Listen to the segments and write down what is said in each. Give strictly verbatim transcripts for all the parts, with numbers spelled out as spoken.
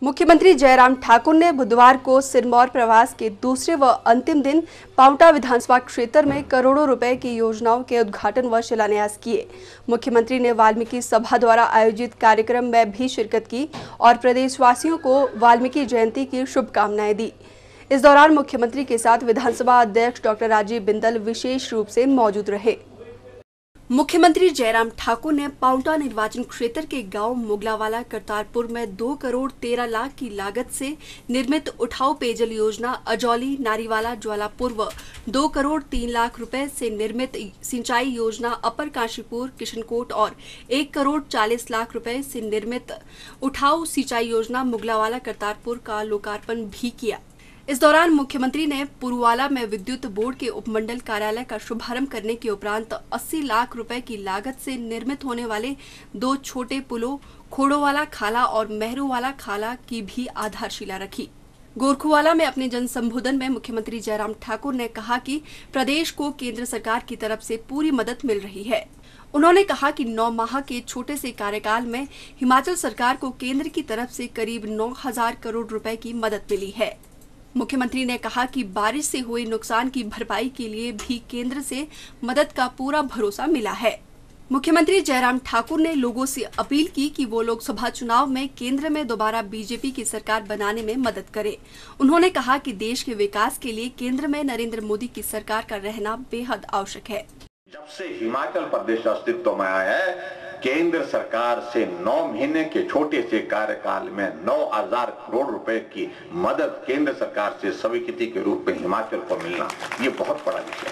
मुख्यमंत्री जयराम ठाकुर ने बुधवार को सिरमौर प्रवास के दूसरे व अंतिम दिन पांवटा विधानसभा क्षेत्र में करोड़ों रुपए की योजनाओं के उद्घाटन व शिलान्यास किए। मुख्यमंत्री ने वाल्मीकि सभा द्वारा आयोजित कार्यक्रम में भी शिरकत की और प्रदेशवासियों को वाल्मीकि जयंती की शुभकामनाएं दी। इस दौरान मुख्यमंत्री के साथ विधानसभा अध्यक्ष डॉक्टर राजीव बिंदल विशेष रूप से मौजूद रहे। मुख्यमंत्री जयराम ठाकुर ने पांवटा निर्वाचन क्षेत्र के गांव मुगलावाला करतारपुर में दो करोड़ तेरह लाख की लागत से निर्मित उठाऊ पेयजल योजना अजौली नारीवाला ज्वालापुर व दो करोड़ तीन लाख रुपए से निर्मित सिंचाई योजना अपर काशीपुर किशनकोट और एक करोड़ चालीस लाख रुपए से निर्मित उठाऊ सिंचाई योजना मुगलावाला करतारपुर का लोकार्पण भी किया। इस दौरान मुख्यमंत्री ने पुरुवाला में विद्युत बोर्ड के उपमंडल कार्यालय का शुभारंभ करने के उपरांत अस्सी लाख रुपए की लागत से निर्मित होने वाले दो छोटे पुलों खोड़ोवाला खाला और मेहरूवाला खाला की भी आधारशिला रखी। गोरखुवाला में अपने जन संबोधन में मुख्यमंत्री जयराम ठाकुर ने कहा कि प्रदेश को केंद्र सरकार की तरफ से पूरी मदद मिल रही है। उन्होंने कहा कि नौ माह के छोटे से कार्यकाल में हिमाचल सरकार को केंद्र की तरफ से करीब नौ हजार करोड़ रुपए की मदद मिली है। मुख्यमंत्री ने कहा कि बारिश से हुए नुकसान की भरपाई के लिए भी केंद्र से मदद का पूरा भरोसा मिला है। मुख्यमंत्री जयराम ठाकुर ने लोगों से अपील की कि वो लोकसभा चुनाव में केंद्र में दोबारा बीजेपी की सरकार बनाने में मदद करें। उन्होंने कहा कि देश के विकास के लिए केंद्र में नरेंद्र मोदी की सरकार का रहना बेहद आवश्यक है। जब से हिमाचल प्रदेश अस्तित्व में आया है, केंद्र सरकार से नौ महीने के छोटे से कार्यकाल में नौ हजार करोड़ रुपए की मदद केंद्र सरकार से स्वीकृति के रूप में हिमाचल को मिलना, ये बहुत बड़ा विषय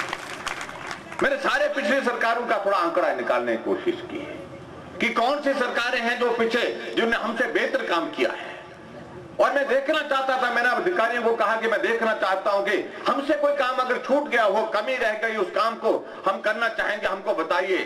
है। मैंने सारे पिछले सरकारों का थोड़ा आंकड़ा निकालने की कोशिश की है कि कौन सी सरकारें हैं जो पीछे जिन्होंने हमसे बेहतर काम किया है, और मैं देखना चाहता था, मैंने अधिकारियों को कहा कि मैं देखना चाहता हूं कि हमसे कोई काम अगर छूट गया हो, कमी रह गई, उस काम को हम करना चाहेंगे, हमको बताइए।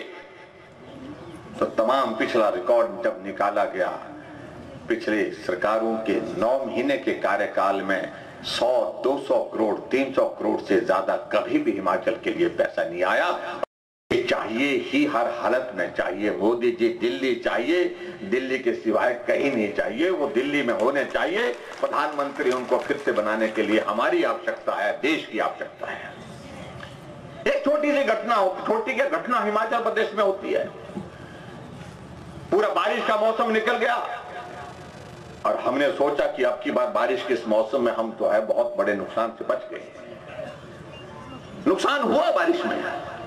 तो तमाम पिछला रिकॉर्ड जब निकाला गया, पिछले सरकारों के नौ महीने के कार्यकाल में सौ, दो सौ करोड़, तीन सौ करोड़ से ज्यादा कभी भी हिमाचल के लिए पैसा नहीं आया। चाहिए ही हर हालत में चाहिए। मोदी जी दिल्ली चाहिए, दिल्ली के सिवाय कहीं नहीं चाहिए, वो दिल्ली में होने चाहिए। प्रधानमंत्री उनको फिर से बनाने के लिए हमारी आवश्यकता है, देश की आवश्यकता है। एक छोटी सी घटना हो, छोटी क्या घटना हिमाचल प्रदेश में होती है। पूरा बारिश का मौसम निकल गया और हमने सोचा कि अब की बार बारिश के इस मौसम में हम तो है बहुत बड़े नुकसान से बच गए। नुकसान हुआ बारिश में,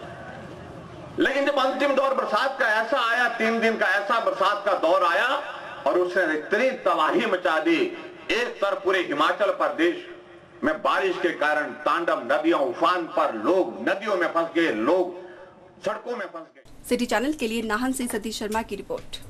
लेकिन जब अंतिम दौर बरसात का ऐसा आया, तीन दिन का ऐसा बरसात का दौर आया और उसने इतनी तबाही मचा दी। एक तरफ पूरे हिमाचल प्रदेश में बारिश के कारण तांडव नदियों उफान पर, लोग नदियों में फंस गए, लोग सड़कों में फंस गए। सिटी चैनल के लिए नाहन से सतीश शर्मा की रिपोर्ट।